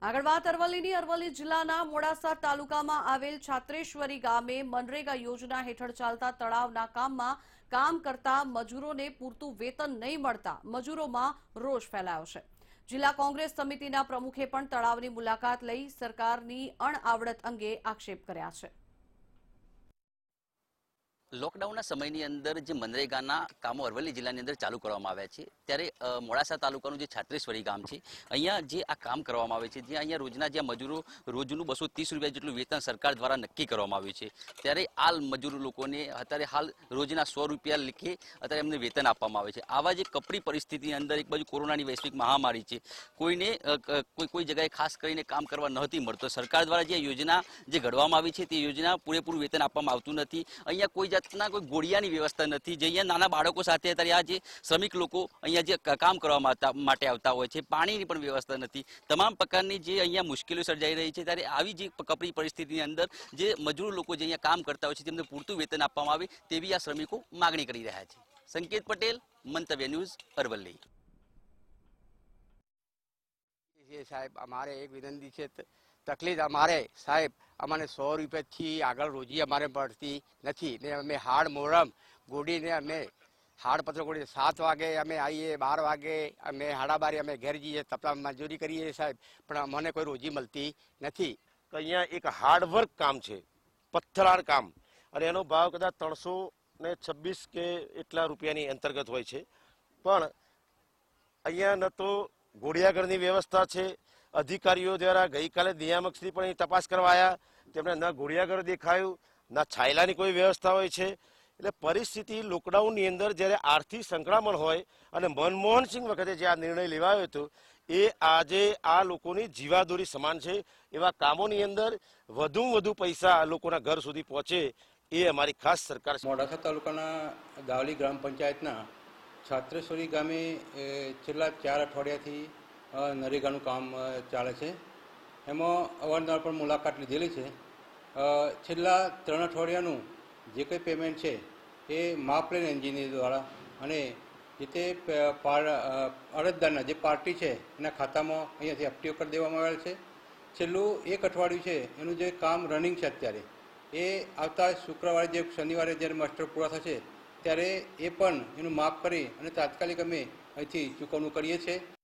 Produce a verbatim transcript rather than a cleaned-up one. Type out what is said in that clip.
આગળ વાત અરવલ્લીની અરવલ્લી જિલ્લાના મોડાસા તાલુકામાં આવેલ છાત્રેશ્વરી ગામે મનરેગા યોજના હેઠળ ચાલતા તળાવના કામમાં કામ કરતા મજૂરોને પૂરતું વેતન નહીં મળતા મજૂરોમાં રોષ ફેલાયો છે। જિલ્લા કોંગ્રેસ સમિતિના પ્રમુખે પણ તળાવની મુલાકાત લઈ સરકારની અણઆવડત અંગે આક્ષેપ કર્યા છે। लॉकडाउन समयनी अंदर जो मनरेगाना कामों अरवली जिल्लानी अंदर चालू करवामां आव्या छे त्यारे मोडासा तालुकानुं जे छात्रेश्वरी गाम छे अहींया जे आ काम करवामां आवे छे ज्यां अहींया रोजना ज्यां मजूरो रोजनुं बसो तीस रुपया जेटलुं वेतन सरकार द्वारा नक्की करवामां आव्युं छे त्यारे हाल मजूर लोकोने अत्यारे हाल रोजना सौ रुपया लेखे अत्यारे एमने वेतन आपवामां आवे छे। आवा जे कपरी परिस्थितिनी अंदर एक बाजु कोरोनानी वैश्विक महामारी छे, कोईने कोई कोई जगह खास करीने काम करवा नहोती मळतो। सरकार द्वारा जे योजना जे घडवामां आवी छे ते योजना पूरेपूरुं वेतन आपवामां आवतुं नथी। अहींया कोई जातना कोई गोळियानी व्यवस्था नहीं। जे अहींया नाना बाळको साथे अत्यारे आ जे श्रमिक लोको अहींया जे काम करवा माटे आवता होय छे, पाणीनी पण व्यवस्था नहीं। तमाम प्रकारनी जे अहींया मुश्केलीओ सर्जाई रही छे त्यारे आवी जे कपरी परिस्थितिनी अंदर जे मजूर लोको जे अहींया काम करता होय छे तेમને પૂરતું વેતન આપવામાં આવે તેવી આ શ્રમિકો માગણી કરી રહ્યા છે। સંકેત પટેલ, મંતવ્ય ન્યૂઝ, અરવલ્લી। साहेब अमारे एक विनंती है, तकलीफ अमारे साहेब अमने सौ रुपये थी आगळ रोजी अमारे बढ़ती नहीं ने अमे हाड़ मोरम गोड़ी ने अमे हाड़ पत्र गोड़ी सात वागे अमे आईए बार वागे अमे हाड़ा बारे अमे घर जीए तपला मजूरी करिए साहेब पण अमने कोई रोजी मळती नहीं। तो अहींया एक हार्डवर्क काम है, पत्थरार काम अने एनो भाव कदाच त्रणसो ने छब्बीस के एटला रुपयानी अंतर्गत होय छे। पण अहींया न तो घोड़ियाघरनी व्यवस्था है, अधिकारीओ द्वारा गई काले नियामकश्री पण तपास करवाया तेमणे न घोड़ियाघर देखायुं न छायलानी कोई व्यवस्था होय छे। એટલે પરિસ્થિતિ લોકડાઉનની અંદર જ્યારે આર્થિક સંકળામણ હોય અને મનમોહન સિંહ વખતે જે આ નિર્ણય લેવાયો હતો એ આજે આ લોકોની જીવાદોરી સમાન છે। એવા કામોની અંદર વધુ વધુ પૈસા લોકોના ઘર સુધી પહોંચે એ અમારી ખાસ સરકાર છે। મોડાસા તાલુકાના દાવલી ગ્રામ પંચાયતના છાત્રેશ્વરી ગામે છેલ્લા ચાર અઠવાડિયાથી નરેગાનું કામ ચાલે છે। એમાં અવારનવાર પણ મુલાકાત લીધેલી છે। છેલ્લા ત્રણ અઠવાડિયાનું જે કંઈ પેમેન્ટ છે એ માપલેન એન્જિનિયર દ્વારા અને જે તે અરજદારના જે પાર્ટી છે એના ખાતામાં અહીંયાથી એફટીઓ કરી દેવામાં આવેલ છે। છેલ્લું એક અઠવાડિયું છે એનું જે કામ રનિંગ છે અત્યારે એ આવતા શુક્રવારે જે શનિવારે જ્યારે માસ્ટર પૂરા થશે ત્યારે એ પણ એનું માપ કરી અને તાત્કાલિક અમે અહીંથી ચૂકવણું કરીએ છીએ।